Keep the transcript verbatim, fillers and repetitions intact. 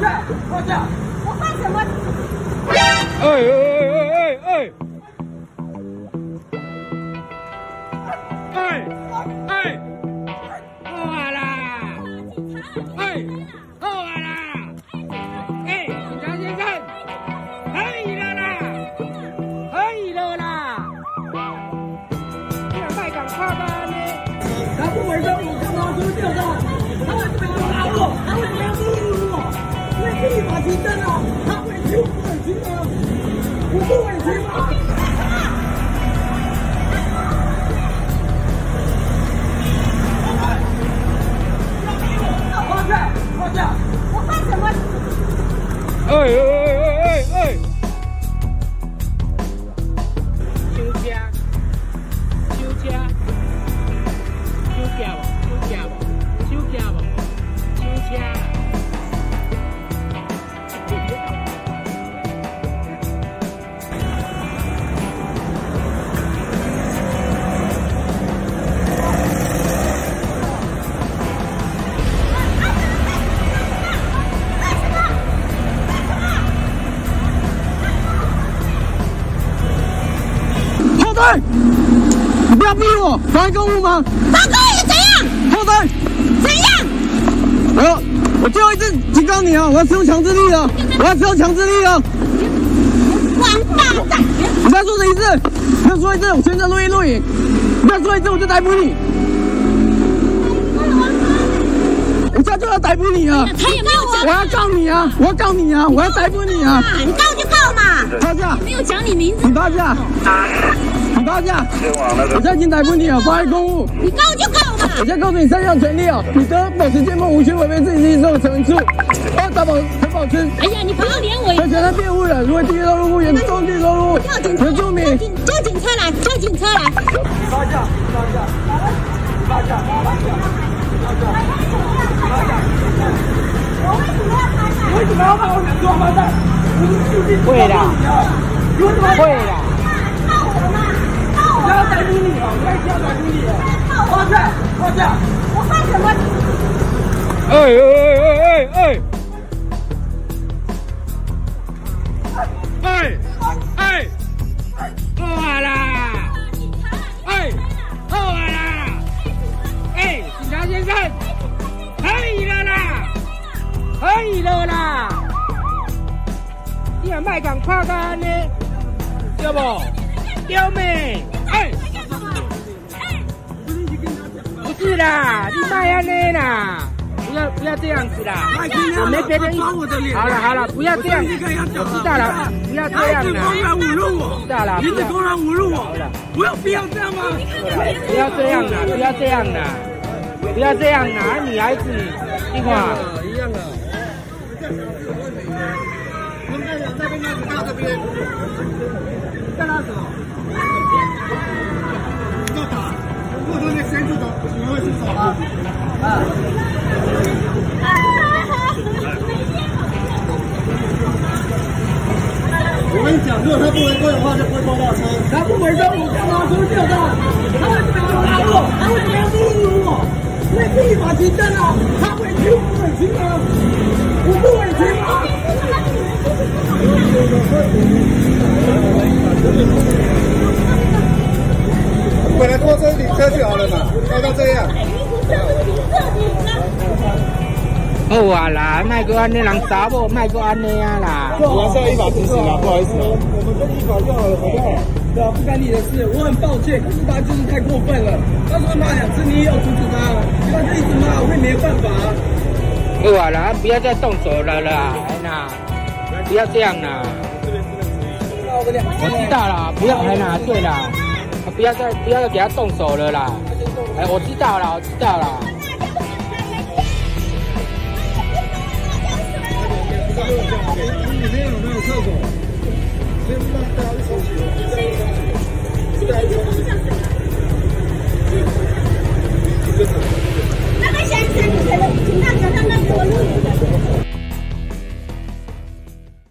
下，放下！ 我放什么？ 哎哎哎哎哎！哎哎，好啊啦！哎，好啊啦！哎，警察先生，可以了啦，可以了啦！你若卖讲话吧呢？ 他不违章，我干嘛说掉的？他为什么要打我？他为什么要侮辱我？因为立法提证啊！他委屈我不委屈吗？我不委屈吗？放下，放下！ 我放什么？ 哎哎哎哎哎！休假，休假，休假无？休假无？休假无？休假。 后退！你不要逼我，妨碍公务吗？ 妨碍又怎样？ 后退！ 怎样？ 我要，我最后一次警告你啊！我要使用强制力了，我要使用强制力了！ 王八蛋！ 你再说这一次，再说一次，我现在录音录影，你再说一次我就逮捕你！我现在就要逮捕你啊！ 他也没有讲， 我要告你啊！我要告你啊！我要逮捕你啊！ 你告就告嘛， 趴下！ 没有讲你名字， 你趴下！你趴下！我现在已经逮捕你了，妨碍公务！ 你告就告嘛。 我现在告诉你三项权利哦，你得保持监控无权违背自己利益受的陈述，二打保陈保持。 哎呀，你不要连我。 在前台辩护人，如果第一道路不严重地收入， 叫警察， 原住民。 叫警车来，叫警车来。 趴下，趴下，趴下，趴下，趴下。 我为什么要趴下？ 为什么要把我两双趴下？ 会的，会的。 告我嘛，告我。 我要逮捕你哦！我一定要逮捕你！趴下，趴下！ 我放什么？ 哎哎哎哎哎！哎哎，好啊啦！哎，好啊啦！哎，警察先生，可以了啦，可以了啦！你若卖讲拍到安尼，对不？对没？哎，不是啦，你卖安尼啦！不要不要这样子啦，我没别的意思。好了好了，不要这样，我知道了，不要这样啦。 公然侮辱我， 知道了， 你是公然侮辱我，不要不要这样吗？ 不要这样啦，不要这样啦，不要这样啦，女孩子，听话。 一样的。我们在那边，那到这边，在哪走？要打，如果说你先出手，你会出手吗？啊。我跟你讲，如果他不违规的话，就不会拖到车。他不违规，我干嘛说掉的？他为什么要打我？他为什么要侮辱我？因为立法提证啊！他委屈我不委屈吗？我不委屈吗？本来拖车停车就好了嘛，要到这样。 好啊啦，卖个安尼，人查某卖个安尼啊啦。 我还是要依法执行啊，不好意思啊。我们跟依法就好了，好不好？对啊，不干你的事，我很抱歉，可是他就是太过分了。他说骂两次，你也要阻止他，他就一直骂，我也没办法。 好啊啦，不要再动手了啦，哎呐，不要这样啦。我知道啦，不要哎呐，对啦，不要再不要再给他动手了啦。哎，我知道啦，我知道啦。 里面有没有厕所？先让大家收起。